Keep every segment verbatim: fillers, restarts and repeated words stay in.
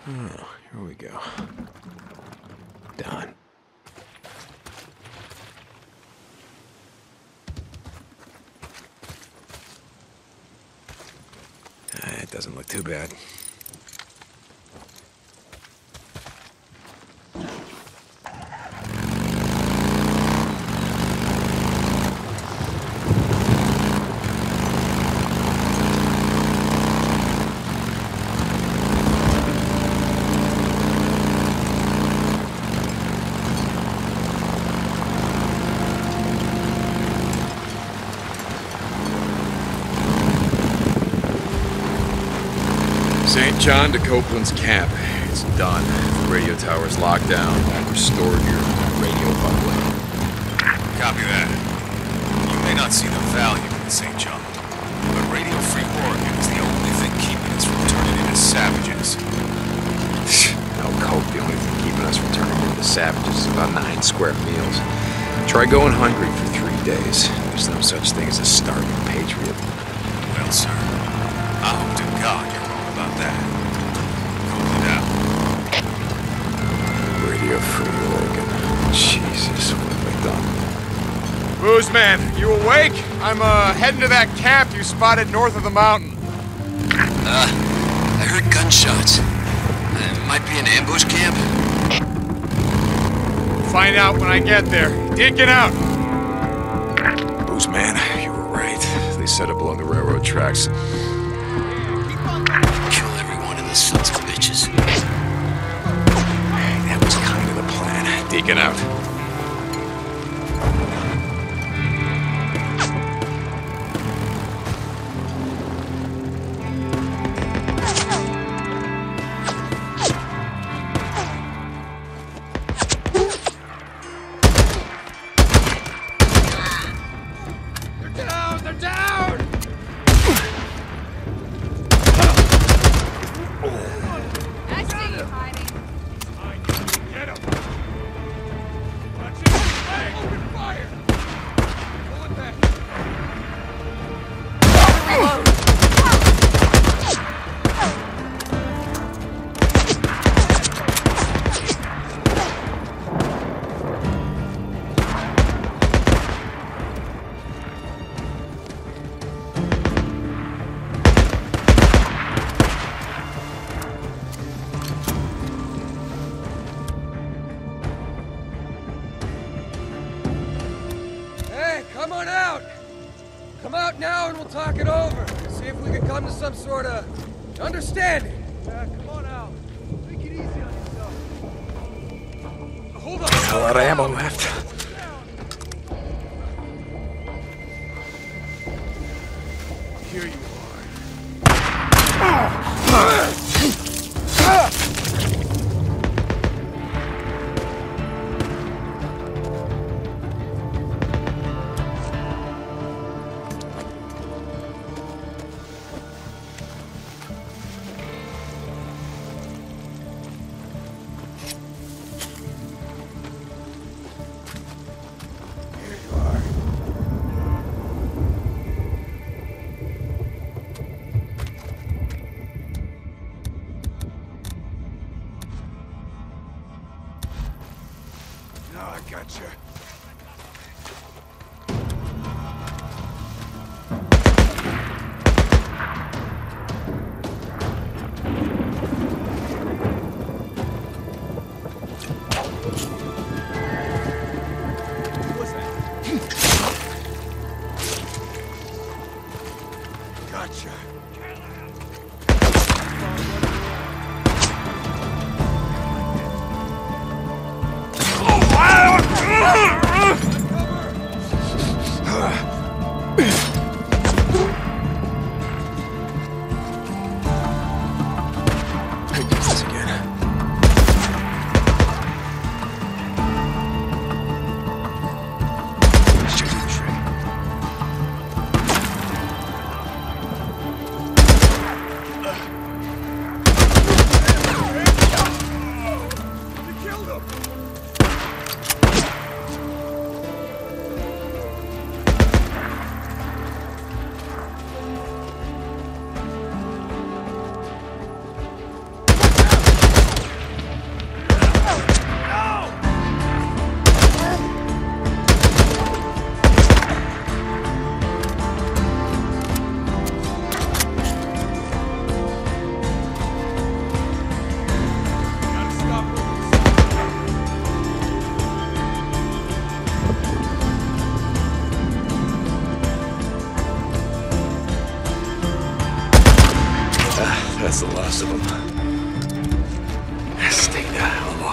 Oh, here we go. Done. Uh, it doesn't look too bad. Saint John to Copeland's camp. It's done. The radio tower's locked down. I've restored your radio bubble. Copy that. You may not see the value in Saint John, but Radio Free Oregon is the only thing keeping us from turning into savages. No cope. The only thing keeping us from turning into savages is about nine square meals. Try going hungry for three days. There's no such thing as a starving patriot. Well, sir, I hope to God you're wrong about that. Cool it out. Radio Free Oregon. Jesus, what have I done? Booze man, you awake? I'm uh heading to that camp you spotted north of the mountain. Uh, I heard gunshots. Uh, it might be an ambush camp. Find out when I get there. Deacon out. Booze man, you were right. They set up along the railroad tracks. Kill every one of those sons of bitches. That was kind of the plan. Deacon out. Come on out! Come out now and we'll talk it over. See if we can come to some sort of understanding. Yeah, come on out. Take it easy on yourself. Hold on. A lot of ammo left. Here you Gotcha. What's that? Gotcha. Oh, wow!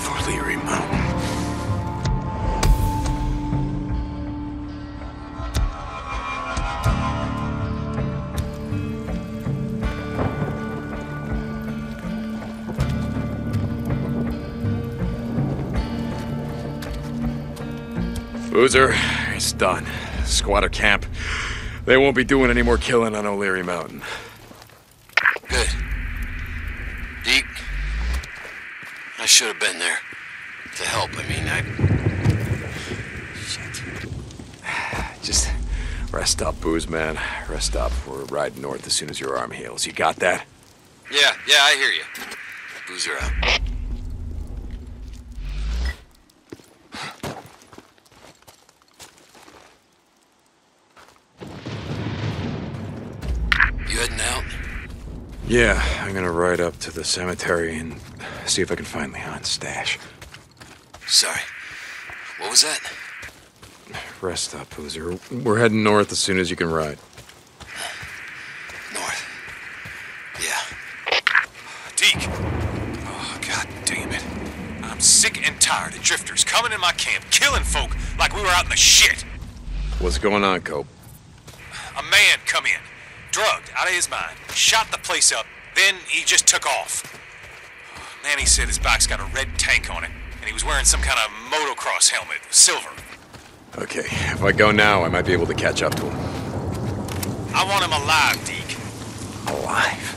off O'Leary Mountain. Boozer, it's done. Squatter camp. They won't be doing any more killing on O'Leary Mountain. Good. Deke, I should have been there. To help, I mean, I... Shit. Just rest up, Booze, man. Rest up. We're riding north as soon as your arm heals. You got that? Yeah, yeah, I hear you. Boozer out. You heading out? Yeah, I'm gonna ride up to the cemetery and see if I can find Leon's stash. Sorry. What was that? Rest up, Boozer. We're heading north as soon as you can ride. North. Yeah. Deke! Oh, god damn it. I'm sick and tired of drifters coming in my camp, killing folk like we were out in the shit. What's going on, Cope? A man come in, drugged out of his mind, shot the place up, then he just took off. Manny said his bike's got a red tank on it, and he was wearing some kind of motocross helmet, silver. Okay, if I go now, I might be able to catch up to him. I want him alive, Deke. Alive?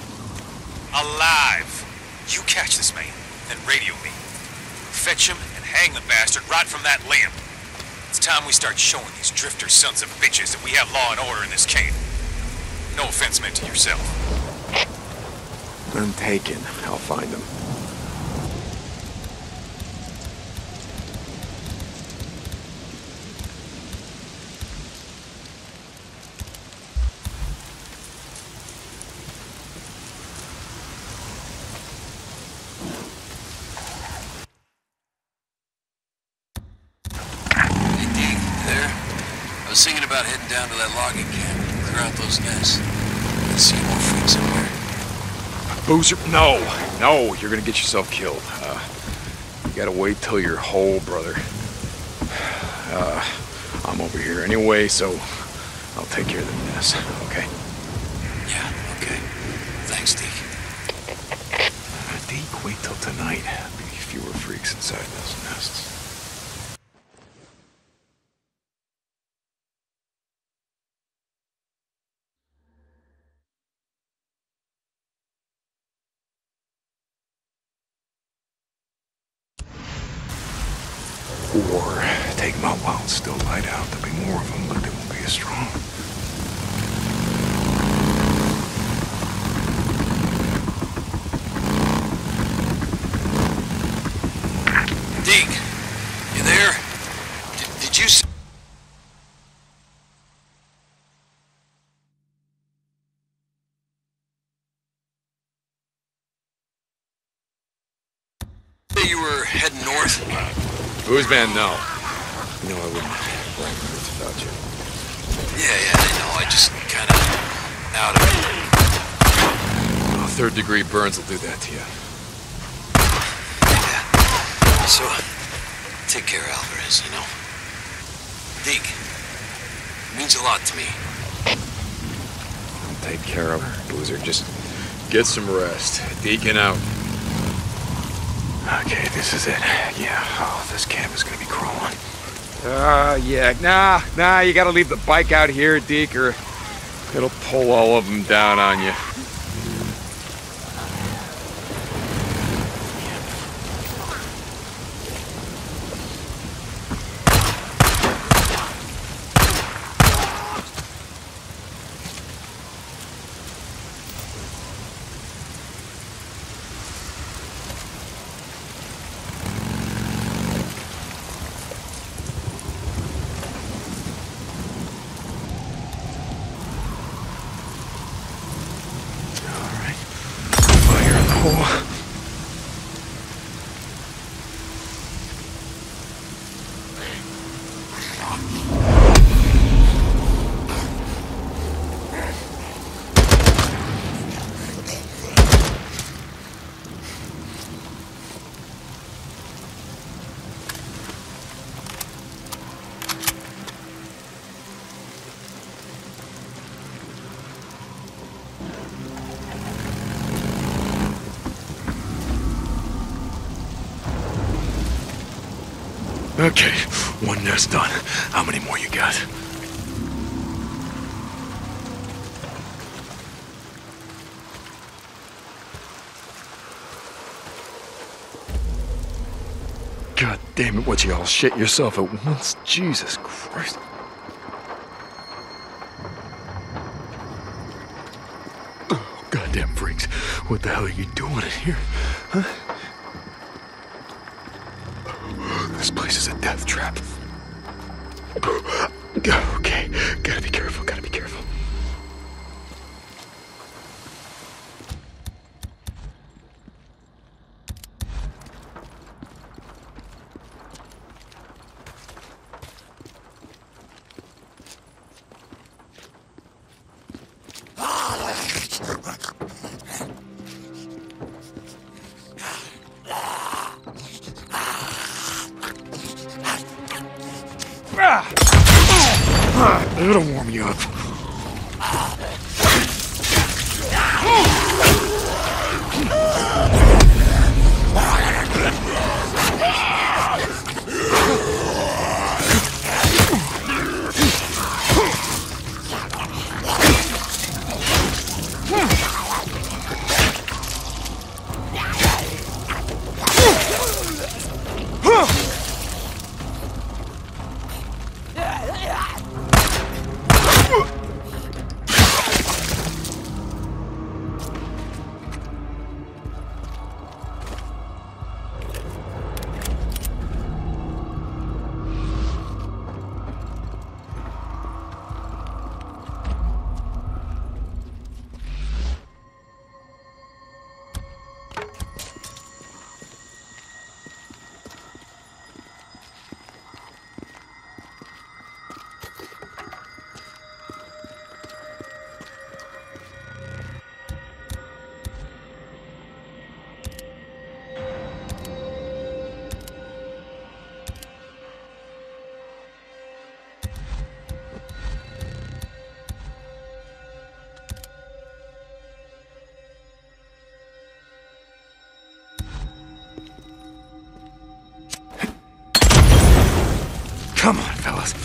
Alive. You catch this man, then radio me. Fetch him and hang the bastard right from that limb. It's time we start showing these drifter sons of bitches that we have law and order in this camp. No offense meant to yourself. I'm taken. I'll find him. Hey, Deke, you there? I was thinking about heading down to that logging camp, clear out those nests. Let's see more freaks somewhere. Boozer, no, no, you're gonna get yourself killed. Uh, you gotta wait till you're whole, brother. Uh, I'm over here anyway, so I'll take care of the mess, okay? Yeah, okay. Thanks, Deke. Uh, Deke, wait till tonight. There'll be fewer freaks inside those nests. Or take them out while it's still light out. There'll be more of them, but they won't be as strong. Deke, you there? D did you s- say you were heading north? Booze man, no. You know I wouldn't write this without you. Yeah, yeah, I know. I just kind of out of it. Oh, third degree burns will do that to you. Yeah. So, take care, Alvarez, you know? Deke, it means a lot to me. I'll take care of her, Boozer. Just get some rest. Deacon out. Okay, this is it. Yeah, oh, this camp is gonna be crawling. Uh, yeah, nah, nah, you gotta leave the bike out here, Deke, or it'll pull all of them down on you. Okay, one nest done. How many more you got? God damn it, what you all shit yourself at once? Jesus Christ. Oh, goddamn freaks. What the hell are you doing in here? Huh? This place is a death trap. Okay, gotta be careful, gotta be careful. It'll warm you up. Come on, fellas.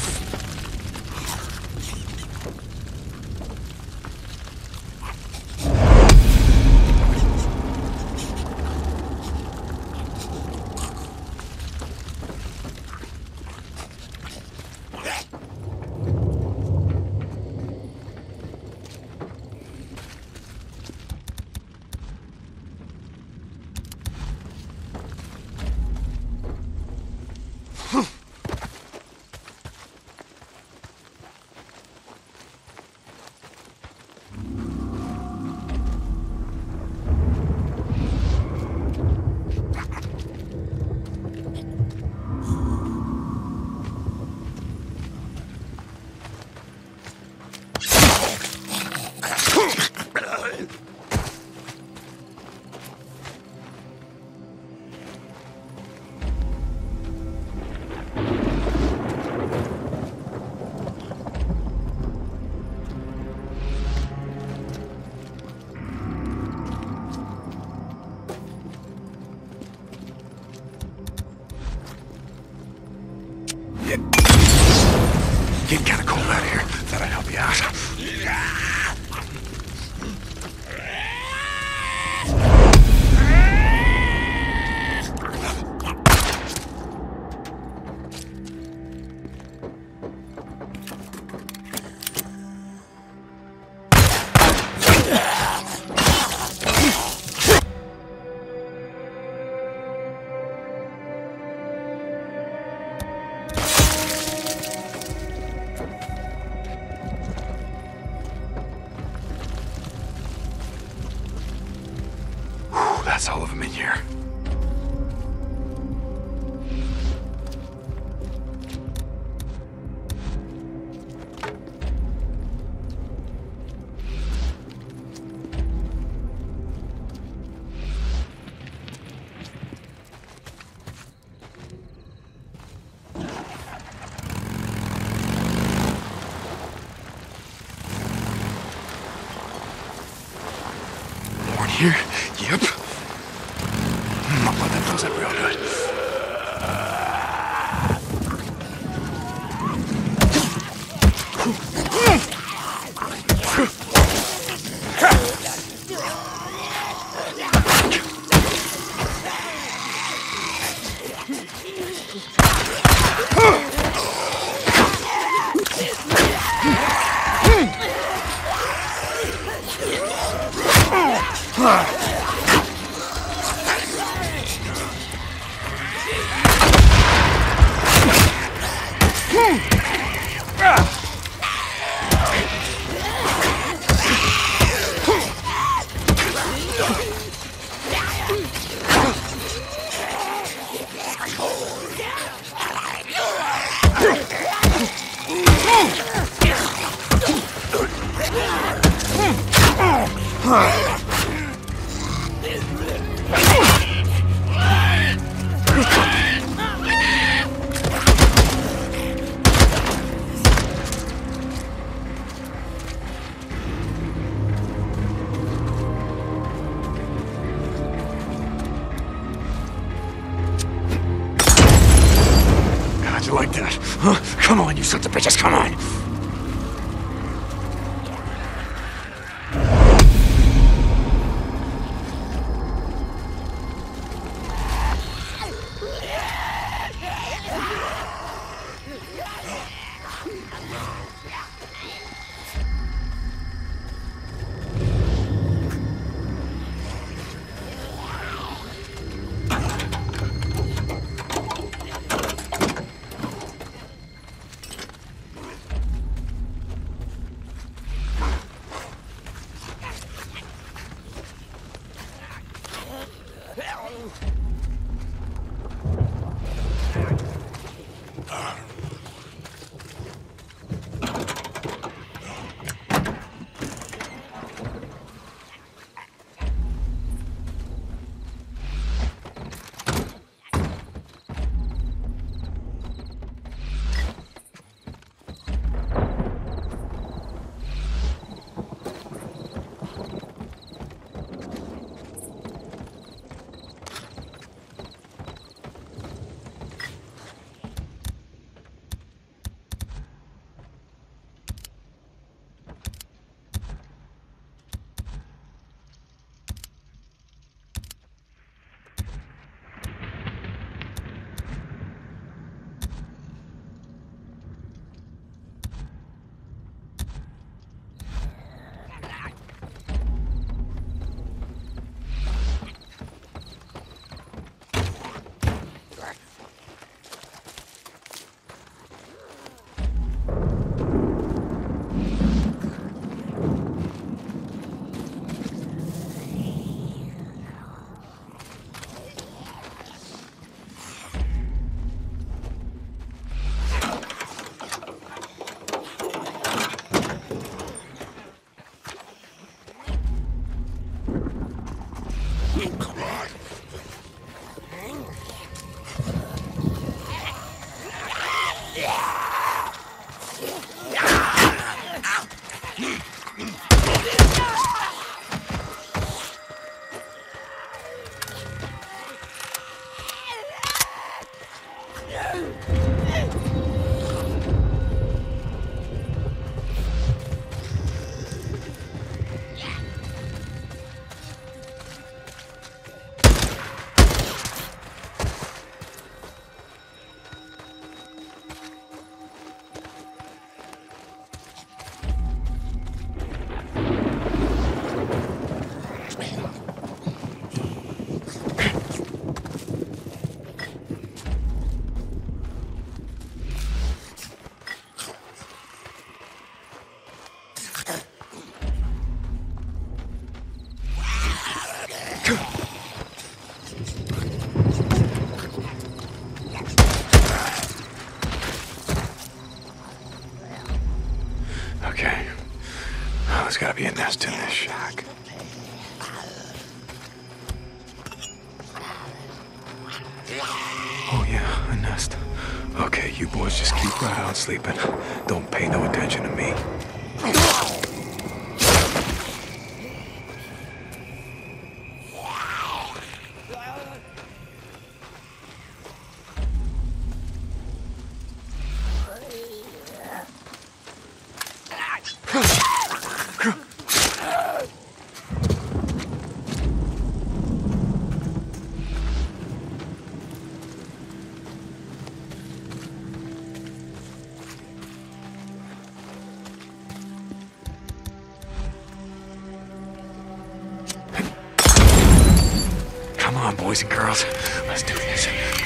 Getting kind of cold out here. Thought I'd help you out. That's all of them in here. More in here? Yep. I'll put that nose up real good. you like that? Huh? Come on, you sons of bitches, come on! Okay. Oh, there's gotta be a nest in this shack. Oh yeah, a nest. Okay, you boys just keep right on sleeping. Don't pay no attention to me. Come on, boys and girls. Let's do this.